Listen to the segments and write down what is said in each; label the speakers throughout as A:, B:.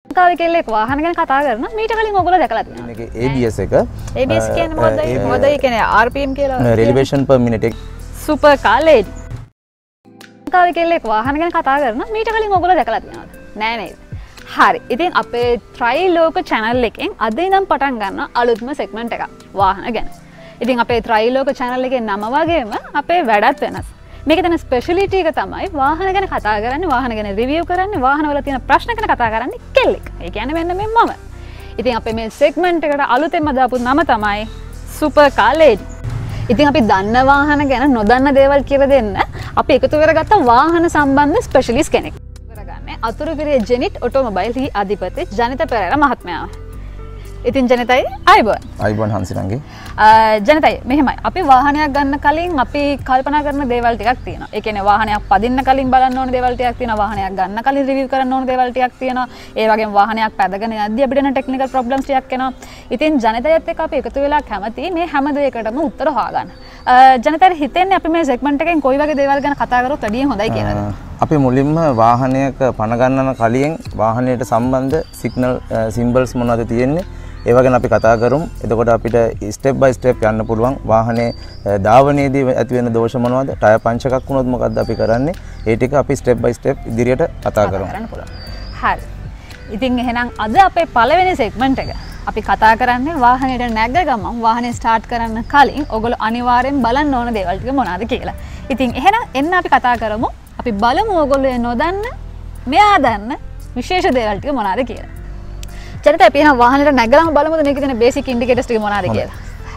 A: කාවේ කෙල්ලෙක් වාහන ගැන කතා කරන මීට කලින් ඔයගොල්ලෝ දැකලා තියෙනවා.
B: මේකේ ABS එක
A: ABS කියන්නේ මොකද්ද? මොකද ඒ කියන්නේ RPM කියලා.
B: Elevation per minute එක.
A: Super car lady. කාවේ කෙල්ලෙක් වාහන ගැන කතා කරන මීට කලින් ඔයගොල්ලෝ දැකලා තියෙනවද? නෑ නේද? හරි. ඉතින් අපේ ත්‍රිලෝක channel එකෙන් අද ඉඳන් පටන් ගන්න අලුත්ම segment එකක් වාහන ගැන. ඉතින් අපේ ත්‍රිලෝක channel එකේ නම වගේම අපේ වැඩත් වෙනස්. මේකේ තියෙන ස්පෙෂලිටි එක තමයි වාහන ගැන කතා කරන්නේ, වාහන ගැන රිවිව් කරන්නේ, වාහන වල තියෙන ප්‍රශ්න ගැන කතා කරන්නේ කෙල්ලෙක්. ඒ කියන්නේ මෙන්න මේ මම. ඉතින් අපේ මේ segment එකට අලුතෙන්ම දාපු නම තමයි සුපර් කාර් ලේඩි. ඉතින් අපි දන්න වාහන ගැන නොදන්න දේවල් කියලා දෙන්න අපි එකතු කරගත්ත වාහන සම්බන්ධ ස්පෙෂලිස්ට් කෙනෙක්. කරගන්නේ අතුරුගිරිය ජෙනිට් ඔටෝමොබයිල් හි අධිපති ජනිත පෙරේරා මහත්මයා. ඉතින් ජනිතයි
B: අයිබෝන් හංසිරංගේ.
A: ජනිතයි මෙහෙමයි. අපි වාහනයක් ගන්න කලින් අපි කල්පනා කරන දේවල් ටිකක් තියෙනවා. ඒ කියන්නේ වාහනයක් පදින්න කලින් බලන්න ඕන දේවල් ටිකක් තියෙනවා. වාහනයක් ගන්න කලින් රිවිව් කරන්න ඕන දේවල් ටිකක් තියෙනවා. ඒ වගේම වාහනයක් පැදගෙන යද්දී අපිට එන ටෙක්නිකල් ප්‍රොබ්ලම්ස් ටිකක් එනවා. ඉතින් ජනිතයත් එක්ක අපි එකතු වෙලා කැමති මේ හැම දෙයකටම උත්තර හොයාගන්න. ජනිතට හිතෙන්නේ අපි මේ සෙග්මන්ට් එකෙන් කොයි වගේ දේවල් ගැන කතා කරොත් වැඩිය හොඳයි කියලාද?
B: අපි මුලින්ම වාහනයක පණ ගන්නන කලින් වාහනයට සම්බන්ධ සිග්නල් සිම්බල්ස් මොනවද තියෙන්නේ ඒව ගැන අපි කතා කරමු. එතකොට අපිට ස්ටෙප් බයි ස්ටෙප් යන්න පුළුවන්. වාහනේ ධාවනයේදී ඇති වෙන දෝෂ මොනවද? ටයර් පංච් එකක් වුණොත් මොකද්ද අපි කරන්නේ? ඒ ටික අපි ස්ටෙප් බයි ස්ටෙප් ඉදිරියට කතා කරමු.
A: හරි. ඉතින් එහෙනම් අද අපේ පළවෙනි සෙග්මන්ට් එක අපි කතා කරන්නේ වාහනේට නැග්ග ගමන් වාහනේ ස්ටාර්ට් කරන්න කලින් ඔයගොල්ලෝ අනිවාර්යෙන් බලන්න ඕන දේවල් ටික මොනවද කියලා. ඉතින් එහෙනම් එන්න අපි කතා කරමු. අපි බලමු ඔයගොල්ලෝ නොදන්න මෙයා දන්න විශේෂ දේවල් ටික මොනවද කියලා. ජනිත අපි එහෙනම් වාහනේට නැග්ගලම බලමුද මේකේ තියෙන බේසික් ඉන්ඩිකේටර්ස් ටික මොනවද කියලා.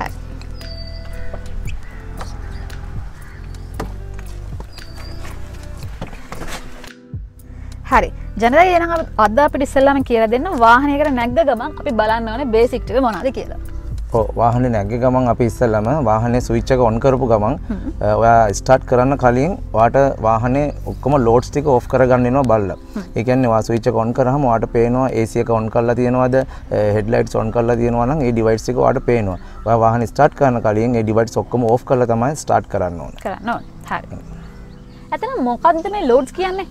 A: හරි. ජනතා එහෙනම් අද අපිට ඉස්සෙල්ලාම කියලා දෙන්න වාහනයකට නැග්ග ගමන් අපි බලන්න ඕනේ බේසික් ටික මොනවද කියලා.
B: ඔව් වාහනේ නැග්ග ගමන් අපි ඉස්සෙල්ලාම වාහනේ ස්විච් එක ඔන් කරපු ගමන් ඔයා ස්ටාර්ට් කරන්න කලින් ඔයාට වාහනේ ඔක්කොම ලෝඩ්ස් ටික ඔෆ් කරගන්න වෙනවා බලලා. ඒ කියන්නේ ඔයා ස්විච් එක ඔන් කරාම ඔයාට පේනවා AC එක ඔන් කරලා තියෙනවද, හෙඩ්ලයිට්ස් ඔන් කරලා තියෙනවා නම් ඒ ඩිවයිස් එක ඔයාට පේනවා. ඔයා වාහනේ ස්ටාර්ට් කරන කලින් ඒ ඩිවයිස් ඔක්කොම ඔෆ් කරලා තමයි ස්ටාර්ට් කරන්න ඕනේ.
A: කරන්න ඕනේ. හරි. ඇත්තටම මොකද්ද මේ ලෝඩ්ස් කියන්නේ?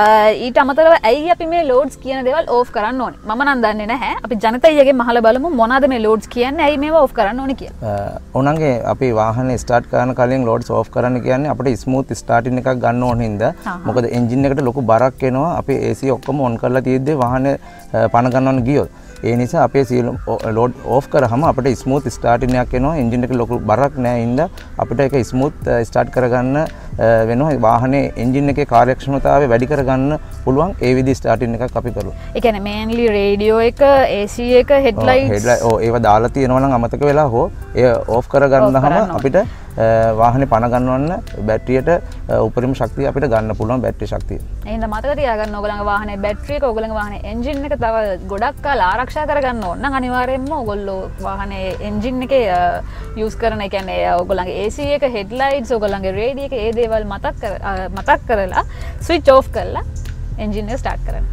A: ඊට අමතරව ඇයි අපි මේ ලෝඩ්ස් කියන දේවල් ඕෆ් කරන්න ඕනේ? මම නම් දන්නේ නැහැ. අපි ජනතයියගෙන් අහලා බලමු මොනවාද මේ ලෝඩ්ස් කියන්නේ? ඇයි මේවා ඕෆ් කරන්න ඕනේ කියලා.
B: ඕනංගේ අපි වාහනේ ස්ටාර්ට් කරන කලින් ලෝඩ්ස් ඕෆ් කරන්න කියන්නේ අපිට ස්මූත් ස්ටාර්ටින් එකක් ගන්න ඕන හින්දා. මොකද එන්ජින් එකට ලොකු බරක් එනවා. අපි AC ඔක්කොම ඔන් කරලා තියෙද්දි වාහනේ පණ ගන්නවන්න ගියොත්. ඒ නිසා අපේ ලෝඩ් ඕෆ් කරාම අපිට ස්මූත් ස්ටාර්ටින් එකක් එනවා. එන්ජින් එකේ ලොකු බරක් නැහැ හින්දා අපිට ඒක ස්මූත් ස්ටාර්ට් කරගන්න වෙනවා. වාහනේ එන්ජින් එකේ කාර්යක්ෂමතාවය වැඩි කරගන්න පුළුවන් ඒ විදිහේ ස්ටාර්ටින් එකක් අපි කරමු.
A: ඒ කියන්නේ මේන්ලි රේඩියෝ එක, AC එක, හෙඩ්ලයිට්ස්
B: ඔව් ඒවා දාලා තියෙනවා නම් අමතක වෙලා හෝ ඒ ඕෆ් කරගන්නහම අපිට වාහනේ පණ ගන්නවන්න බැටරියට උපරිම ශක්තිය අපිට ගන්න පුළුවන් බැටරි ශක්තිය.
A: එහෙනම් මතක තියාගන්න ඕගොල්ලන්ගේ වාහනේ බැටරි එක, ඕගොල්ලන්ගේ වාහනේ එන්ජින් එක තව ගොඩක් කාල ආරක්ෂා කරගන්න ඕන නම් අනිවාර්යයෙන්ම ඕගොල්ලෝ වාහනේ එන්ජින් එකේ යූස් කරන ඒ කියන්නේ ඕගොල්ලන්ගේ AC එක, හෙඩ්ලයිට්ස්, ඕගොල්ලන්ගේ රේඩියෝ එක ඒ දේවල් මතක් කරලා ස්විච් ඕෆ් කරලා එන්ජින් එක ස්ටාර්ට් කරන්න.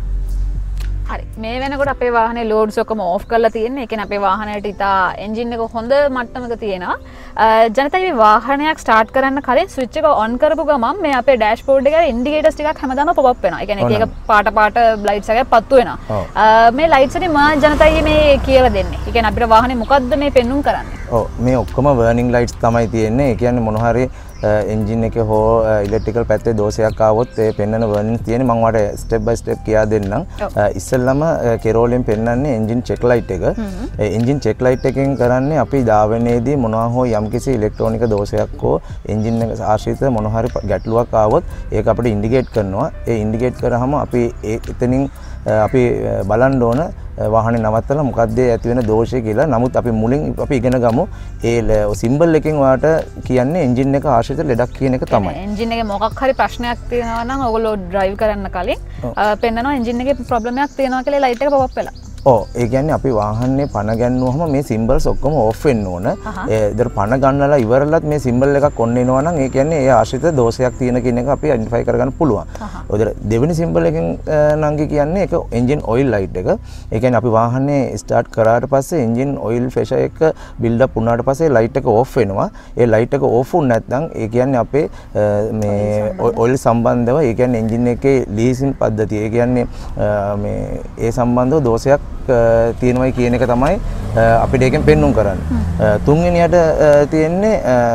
A: හරි. මේ වෙනකොට අපේ වාහනේ ලෝඩ්ස් ඔක්කොම ඕෆ් කරලා තියෙන්නේ. ඒ කියන්නේ අපේ වාහනේට ඉතා එන්ජින් එක හොඳ මට්ටමක තියෙනවා. ජනතා මේ වාහනයක් ස්ටාර්ට් කරන්න කලින් ස්විච් එක ඔන් කරපු ගමන් මේ අපේ ඩෑෂ්බෝඩ් එකේ ඉන්ඩිකේටර්ස් ටිකක් හැමදාම පොප් අප් වෙනවා. ඒ කියන්නේ එක පාට ලයිට්ස් එකක් පත්තු වෙනවා. මේ ලයිට්ස් වලින් මා ජනතා මේ කියලා දෙන්නේ. ඒ කියන්නේ අපිට වාහනේ මොකද්ද මේ පෙන්눔 කරන්නේ?
B: ඔව් මේ ඔක්කොම වර්නින් ලයිට්ස් තමයි තියෙන්නේ. ඒ කියන්නේ මොන හරි එන්ජින් එකේ හෝ ඉලෙක්ට්‍රිකල් පැත්තේ දෝෂයක් ආවොත් ඒ පෙන්වන වර්නින්ස් තියෙන්නේ. මම ඔයාලට ස්ටෙප් බයි ස්ටෙප් කියා දෙන්නම්. ඉස්සෙල්ලාම කෙරෝලෙන් පෙන්වන්නේ එන්ජින් චෙක් ලයිට් එක. ඒ එන්ජින් චෙක් ලයිට් එකෙන් කරන්නේ අපි ධාවනයේදී මොනවා හෝ යම්කිසි ඉලෙක්ට්‍රොනික දෝෂයක් හෝ එන්ජින් එක ආශ්‍රිත මොන හරි ගැටලුවක් ආවොත් ඒක අපිට ඉන්ඩිකේට් කරනවා. ඒ ඉන්ඩිකේට් කරාම අපි එතනින් අපි බලන්න ඕන වාහනේ නවත්තලා මොකක්ද ඇති වෙන දෝෂය කියලා. නමුත් අපි මුලින් අපි ඉගෙන ගමු ඒ සිම්බල් එකෙන් ඔයාලට කියන්නේ එන්ජින් එක ආශ්‍රිත ලෙඩක් කියන එක තමයි.
A: එන්ජින් එකේ මොකක් හරි ප්‍රශ්නයක් තියෙනවා නම් ඔයගොල්ලෝ ඩ්‍රයිව් කරන්න කලින් පෙන්නනවා එන්ජින් එකේ ප්‍රොබ්ලම් එකක් තියෙනවා කියලා ලයිට් එක පොප් අප් වෙලා.
B: ඔව් ඒ කියන්නේ අපි වාහනේ පණ ගන්නවම මේ සිම්බල්ස් ඔක්කොම ඕෆ් වෙන්න ඕන. ඒතර පණ ගන්නලා ඉවරලත් මේ සිම්බල් එකක් ඔන්න එනවා නම් ඒ කියන්නේ ඒ ආශ්‍රිත දෝෂයක් තියෙන කියන එක අපි අයිඩෙන්ටිෆයි කරගන්න පුළුවන්. ඒතර දෙවෙනි සිම්බල් එකෙන් නංගි කියන්නේ ඒක එන්ජින් ඔයිල් ලයිට් එක. ඒ කියන්නේ අපි වාහනේ ස්ටාර්ට් කරාට පස්සේ එන්ජින් ඔයිල් ප්‍රෙෂර් එක බිල්ඩ් අප් වුණාට පස්සේ ලයිට් එක ඕෆ් වෙනවා. ඒ ලයිට් එක ඕෆ් වුණ නැත්නම් ඒ කියන්නේ අපේ මේ ඔයිල් සම්බන්ධව ඒ කියන්නේ එන්ජින් එකේ ලීසින් පද්ධතිය. ඒ කියන්නේ මේ ඒ සම්බන්ධව දෝෂයක් තියෙනවයි කියන එක තමයි අපිට ඒකෙන් පෙන්වුම් කරන්නේ. තුන්වෙනියට තියෙන්නේ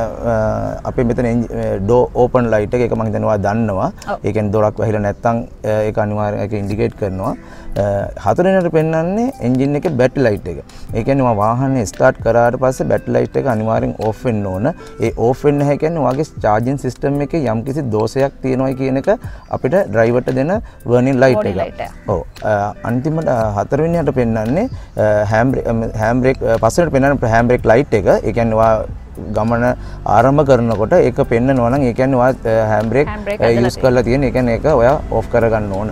B: අපේ මෙතන ඩෝ ඕපන් ලයිට් එක. ඒක මම හිතනවා දන්නවා. ඒ කියන්නේ දොරක් වහිලා නැත්නම් ඒක අනිවාර්යයෙන් ඒක ඉන්ඩිකේට් කරනවා. හතරවෙනියට පෙන්වන්නේ එන්ජින් එකේ බැටරි ලයිට් එක. ඒ කියන්නේ මම වාහනේ ස්ටාර්ට් කරාට පස්සේ බැටරි ලයිට් එක අනිවාර්යෙන් ඕෆ් වෙන්න ඕන. ඒ ඕෆ් වෙන්න නැහැ කියන්නේ ඔයාගේ චාර්ජින් සිස්ටම් එකේ යම්කිසි දෝෂයක් තියෙනවයි කියන එක අපිට ඩ්‍රයිවර්ට දෙන වර්නින් ලයිට් එක. ඔව්. අන්තිමට හතරවෙනියට පෙන්වන්නේ හෑම් බ්‍රේක් පස්සෙට පෙන්වන්නේ හෑම් බ්‍රේක් ලයිට් එක. ඒ කියන්නේ ඔයා ගමන ආරම්භ කරනකොට ඒක පෙන්නනවා නම් ඒ කියන්නේ ඔයා හෑම් බ්‍රේක් යූස් කරලා තියෙන. ඒ කියන්නේ ඒක ඔයා ඕෆ් කරගන්න ඕන.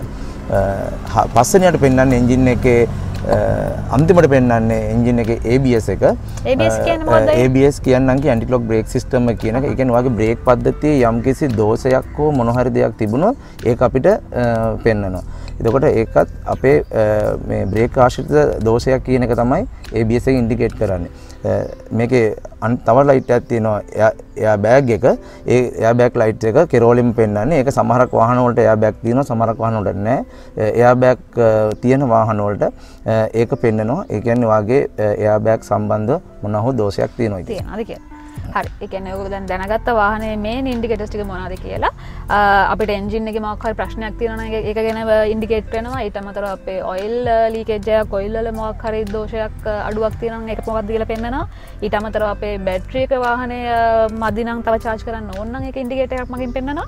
B: පස්සෙනියට පෙන්වන්නේ එන්ජින් එකේ අන්තිමට පෙන්වන්නේ එන්ජින් එකේ ABS එක.
A: ABS කියන්නේ මොකක්ද?
B: ABS කියන්නම් කි ඇන්ටි ක්ලොක් බ්‍රේක් සිස්ටම් එක කියන එක. ඒ කියන්නේ ඔයාගේ බ්‍රේක් පද්ධතියේ යම්කිසි දෝෂයක් හෝ මොන හරි දෙයක් තිබුණොත් ඒක අපිට පෙන්වනවා. එතකොට ඒකත් අපේ මේ බ්‍රේක් ආශ්‍රිත දෝෂයක් කියන එක තමයි ABS එක ඉන්ඩිකේට් කරන්නේ. මේකේ තව ලයිට් එකක් තියෙනවා එයා බෑග් එක. ඒ එයා බෑග් ලයිට් එක කෙරෝලින් පෙන්වන්නේ. ඒක සමහරක් වාහන වලට එයා බෑග් තියෙනවා, සමහරක් වාහන වලට නැහැ. එයා බෑග් තියෙන වාහන වලට ඒක පෙන්නනවා. ඒ කියන්නේ වාගේ එයා බෑග් සම්බන්ධ මොනවා හෝ දෝෂයක් තියෙනවා
A: කියලා. හරි. ඒ කියන්නේ ඔයගොල්ලෝ දැන් දැනගත්ත වාහනේ මේන් ඉන්ඩිකේටර්ස් ටික මොනවද කියලා අපිට එන්ජින් එකේ මොකක් හරි ප්‍රශ්නයක් තියෙනවා නම් ඒක ගැන ඉන්ඩිකේට් වෙනවා. ඊට අමතරව අපේ ඔයිල් ලීකේජ් එකක්, ඔයිල් වල මොකක් හරි දෝෂයක් අඩුවක් තියෙනවා නම් ඒක මොකක්ද කියලා පෙන්නනවා. ඊට අමතරව අපේ බැටරි එක වාහනේ මදි නම් තව charge කරන්න ඕන නම් ඒක ඉන්ඩිකේටර් එකක් මගින් පෙන්නනවා.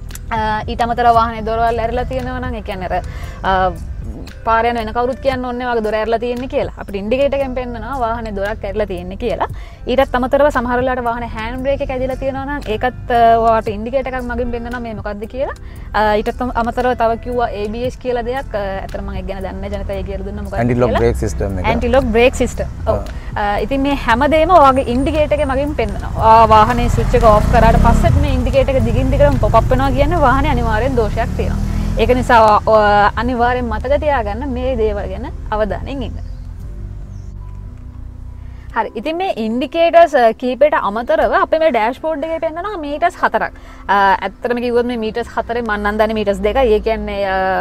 A: ඊට අමතරව වාහනේ දොරවල් ඇරලා තියෙනවා නම් ඒ කියන්නේ අර පාර යන වෙන කවුරුත් කියන්න ඕනේ වගේ දොර ඇරලා තියෙන්නේ කියලා. අපිට ඉන්ඩිකේටර් එකෙන් පෙන්නනවා වාහනේ දොරක් ඇරලා තියෙන්නේ කියලා. ඊටත් අමතරව සමහර වෙලාවට වාහනේ හෑන්ඩ් බ්‍රේක් එක ඇදිලා තියෙනවා නම් ඒකත් ඔයාලට ඉන්ඩිකේටර් එකක් මගින් පෙන්නනවා මේ මොකද්ද කියලා. ඊටත් අමතරව තව කිව්වා ABS කියලා දෙයක්. ඇත්තට මම ඒක ගැන දන්නේ නැහැ. ජනතාව කියලා දුන්නා මොකක්ද කියලා. ඇන්ටි ලොක් බ්‍රේක් සිස්ටම් එක. Anti lock brake system. ඔව්. ඉතින් මේ හැමදේම ඔයාගේ ඉන්ඩිකේටර් එකේ මගින් පෙන්නනවා. වාහනේ ස්විච් එක ඔෆ් කරාට පස්සෙත් මේ ඉන්ඩිකේටර් එක දිගින් දිගටම පොප් අප් වෙනවා කියන්නේ වාහනේ අනිවාර්යෙන් දෝෂයක් තියෙනවා. ඒක නිසා අනිවාර්යෙන් මතක තියාගන්න මේ දේවල් ගැන අවධානයෙන් ඉන්න. හරි. ඉතින් මේ ඉන්ඩිකේටර්ස් කීපයට අමතරව අපේ මේ ඩෑෂ්බෝඩ් එකේ පෙන්නනවා මීටර්ස් 4ක්. ඇත්තටම කිව්වොත් මේ මීටර්ස් 4 මම නම් දන්නේ මීටර්ස් 2යි. ඒ කියන්නේ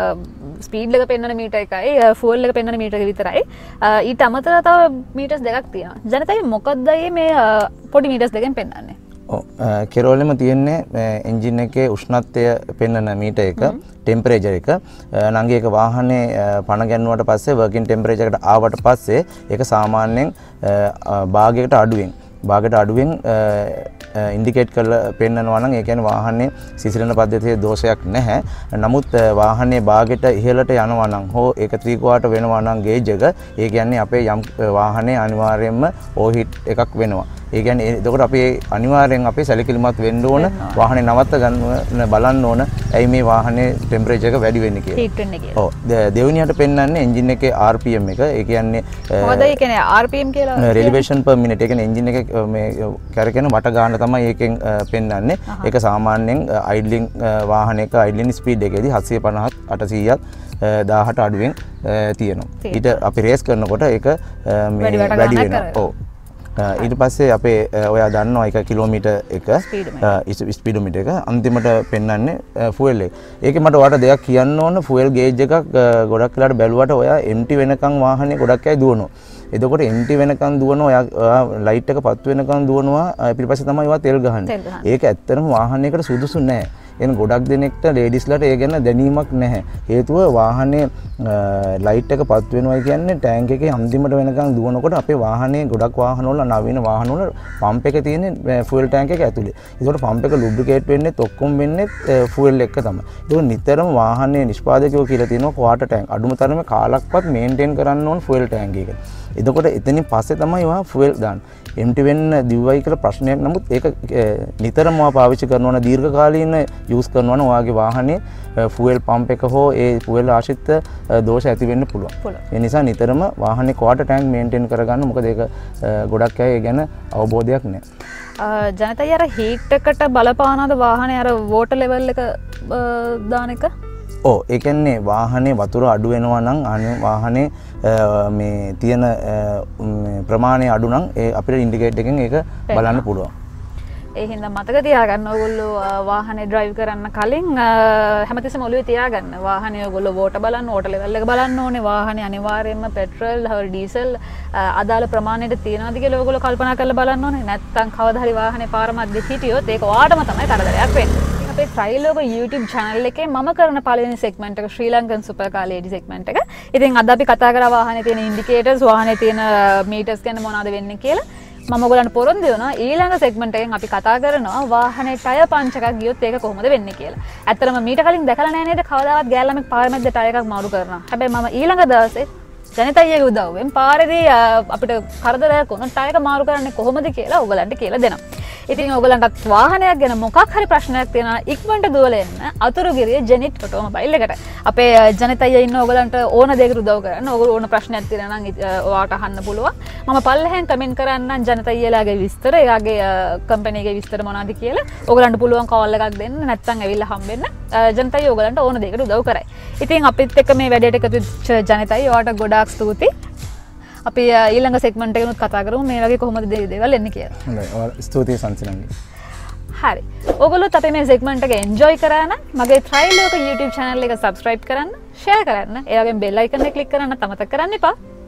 A: ස්පීඩ් එක පෙන්වන මීටර් එකයි, ෆුවල් එක පෙන්වන මීටර් එක විතරයි. ඊට අමතරව තව මීටර්ස් 2ක් තියෙනවා. ජනතාවගේ මොකක්ද මේ පොඩි මීටර්ස් දෙකෙන් පෙන්වන්නේ?
B: කෙරෝලෙම තියෙන්නේ එන්ජින් එකේ උෂ්ණත්වය පෙන්වන මීටර් එක, ටෙම්පරේචර් එක. නංගි එක වාහනේ පණ ගැන්නුවට පස්සේ වර්කින් ටෙම්පරේචර් එකට ආවට පස්සේ ඒක සාමාන්‍යයෙන් භාගයකට අඩුවෙන් ඉන්ඩිකේට් කරලා පෙන්නනවා නම් ඒ කියන්නේ වාහනේ සිසිලන පද්ධතියේ දෝෂයක් නැහැ. නමුත් වාහනේ භාගයට ඉහළට යනවා නම් හෝ ඒක 3/4 වෙනවා නම් ගේජ් එක ඒ කියන්නේ අපේ යම් වාහනේ අනිවාර්යයෙන්ම ඕහිට් එකක් වෙනවා. ඒ කියන්නේ එතකොට අපි අනිවාර්යෙන් අපි සැලකිලිමත් වෙන්න ඕන වාහනේ නවත්ත ගන්න බලන්න ඕන. ඇයි මේ වාහනේ ටෙම්පරේචර් එක වැඩි වෙන්නේ කියලා.
A: හීට් වෙන්නේ කියලා.
B: ඔව්. දෙවෙනියට පෙන්වන්නේ එන්ජින් එකේ RPM එක. ඒ කියන්නේ
A: මොකද ඒ කියන්නේ RPM කියලා?
B: රෙලිවේෂන් per minute. ඒ කියන්නේ එන්ජින් එකේ මේ කරකෙන වට ගන්න තමයි ඒකෙන් පෙන්වන්නේ. ඒක සාමාන්‍යයෙන් අයිඩ්ලින් වාහනයක අයිඩ්ලින් ස්පීඩ් එකේදී 750ත් 800ත් 1000ට අඩුවෙන් තියෙනවා. ඊට අපි රේස් කරනකොට ඒක වැඩි වෙනවා. ඔව්. ඊට පස්සේ අපේ ඔයා දන්නවා 1 කිලෝමීටර් එක ස්පීඩෝමීටර් එක අන්තිමට පෙන්වන්නේ ෆුවල් එක. ඒකේ මට ඔයාලට දෙයක් කියන්න ඕන. ෆුවල් ගේජ් එකක් ගොඩක් වෙලාට බැලුවට ඔයා එම්ටි වෙනකන් වාහනේ ගොඩක් අය දුවනවා. එතකොට එම්ටි වෙනකන් දුවනවා ඔයා ලයිට් එක පත් වෙනකන් දුවනවා. ඊට පස්සේ තමයි ඔයා තෙල් ගහන්නේ. ඒක ඇත්තටම වාහනයකට සුදුසු නෑ. එන ගොඩක් දෙනෙක්ට ලේඩිස්ලාට ඒ ගැන දැනීමක් නැහැ. හේතුව වාහනේ ලයිට් එක පත් වෙනවා කියන්නේ ටැංක් එකේ අන්තිමට වෙනකන් දුවනකොට අපේ වාහනේ ගොඩක් වාහන වල නවීන වාහන වල පම්ප් එක තියෙන්නේ ෆුවල් ටැංක් එක ඇතුලේ. ඒකට පම්ප් එක ලුබ්‍රිකේට් වෙන්නේ ඔක්කොම වෙන්නේ ෆුවල් එක තමයි. ඒක නිතරම වාහනේ නිෂ්පාදකයෝ කියලා තියෙනවා ක්වාටර් ටැංක් අඩුම තරමේ කාලක්වත් මේන්ටේන් කරන්න ඕන ෆුවල් ටැංක් එක. එතකොට එතනින් පස්සේ තමයි ඔයා ෆුවල් දාන්න. එම්ටි වෙන්න දිව්වයි කියලා ප්‍රශ්නයක්. නමුත් ඒක නිතරම ඔයා පාවිච්චි කරනවා නම් දීර්ඝ කාලීන යූස් කරනවා නම් ඔයාගේ වාහනේ ෆුවල් පම්ප් එක හෝ ඒ ෆුවල් ආශ්‍රිත දෝෂ ඇති වෙන්න පුළුවන්. ඒ නිසා නිතරම වාහනේ ක්වාටර් ටැංක් මේන්ටේන් කරගන්න. මොකද ඒක ගොඩක් අය ඒ ගැන අවබෝධයක් නැහැ.
A: ජනතයි අර හීට් එකට බලපානද වාහනේ අර වෝටර් ලෙවල් එක දාන එක?
B: ඕ ඒ කියන්නේ වාහනේ වතුර අඩු වෙනවා නම් වාහනේ මේ තියෙන ප්‍රමාණය අඩු නම් ඒ අපිට ඉන්ඩිකේටර් එකෙන් ඒක බලන්න පුළුවන්.
A: ඒ හින්දා මතක තියාගන්න ඕගොල්ලෝ වාහනේ ඩ්‍රයිව් කරන්න කලින් හැමතිස්සෙම ඔළුවේ තියාගන්න. වාහනේ ඔයගොල්ලෝ වෝටර් බලන්න, වෝටර් ලෙවල් එක බලන්න ඕනේ. වාහනේ අනිවාර්යයෙන්ම පෙට්‍රල්, ඩීසල් අදාළ ප්‍රමාණයට තියනවාද කියලා ඔයගොල්ලෝ කල්පනා කරලා බලන්න ඕනේ. නැත්නම් කවදා හරි වාහනේ පාර මැද්දේ හිටියොත් ඒක ඔයාටම තමයි කරදරයක් වෙන්නේ. අපේ ට්‍රයිලෝග YouTube channel එකේ මම කරන පළවෙනි segment එක Sri Lankan super car lady segment එක. ඉතින් අද අපි කතා කරා වාහනේ තියෙන indicators, වාහනේ තියෙන meters ගැන මොනවද වෙන්නේ කියලා. මම ඔයගලන්ට පොරොන්දු වෙනවා ඊළඟ segment එකෙන් අපි කතා කරනවා වාහනේ ටයර් පංච් එකක් ගියොත් ඒක කොහොමද වෙන්නේ කියලා. ඇත්තටම මීට කලින් දැකලා නැහැ නේද කවදාවත් ගෑල්ලමක් පාර මැද්ද ටයර් එකක් මාරු කරනවා. හැබැයි මම ඊළඟ දවසේ ජනිතයිගේ උදව්වෙන් පාරේදී අපිට කරදරයක් වුණොත් ටයර් එක මාරු කරන්නේ කොහොමද කියලා ඔයගලන්ට කියලා දෙනවා. ඉතින් ඔයගලන්ටත් වාහනයක් ගැන මොකක් හරි ප්‍රශ්නයක් තියෙනවා ඉක්මනට දුවලා එන්න අතුරුගිරිය ජෙනිට් ඔටෝමොබයිල් එකට. අපේ ජනිතයිය ඉන්න ඔයගලන්ට ඕන දෙයකට උදව් කරන්න. ඔයගොල්ලෝ ඕන ප්‍රශ්නයක් තියෙනවා නම් ඔයාට අහන්න පුළුවන්. මම පල්ලෙහෙන් කමෙන්ට් කරන්නම් ජනිතයියලාගේ විස්තර, එයාගේ කම්පැනි එකේ විස්තර මොනවද කියලා. ඔයගලන්ට පුළුවන් කෝල් එකක් දෙන්න නැත්නම් ඇවිල්ලා හම්බෙන්න. ජනිතයිය ඔයගලන්ට ඕන දෙයකට උදව් කරයි. ඉතින් අපිත් එක්ක මේ වැඩේට එකතු වෙච්ච ජනිතයිය ඔයාට ගොඩාක් ස්තුතියි. අපි ඊළඟ සෙග්මන්ට් එකෙනුත් කතා කරමු මේ වගේ කොහොමද දේවල් එන්නේ කියලා.
B: හොඳයි. ඔයාලා ස්තුතියි සංසිලංගි.
A: හරි. ඔයගොල්ලොත් අපේ මේ සෙග්මන්ට් එක එන්ජොයි කරා නම් මගේ ට්‍රයිලෝක YouTube channel එක subscribe කරන්න, share කරන්න, ඒ වගේම bell icon එක click කරන්න අමතක කරන්න එපා.